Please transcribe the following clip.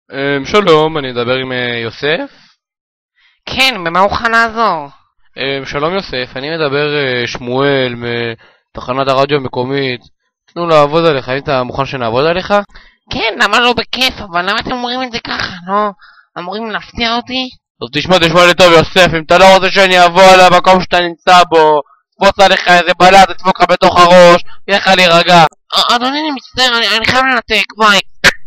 שלום, אני אדבר עם יוסף. כן, במה אוכל לעזור? שלום יוסף, אני מדבר שמואל מתחנת הרדיו המקומית. תנו לעבוד עליך, האם אתה מוכן שנעבוד עליך? כן, למה לא בכיף? אבל למה אתם אומרים את זה ככה? לא אמורים להפתיע אותי? אז תשמע לי טוב יוסף, אם אתה לא רוצה שאני אבוא על המקום שאתה נמצא בו, תפוץ עליך איזה בלד, תדפוק לך בתוך הראש, תהיה לך להירגע. אדוני, אני מצטער, אני חייב לנתק, ביי.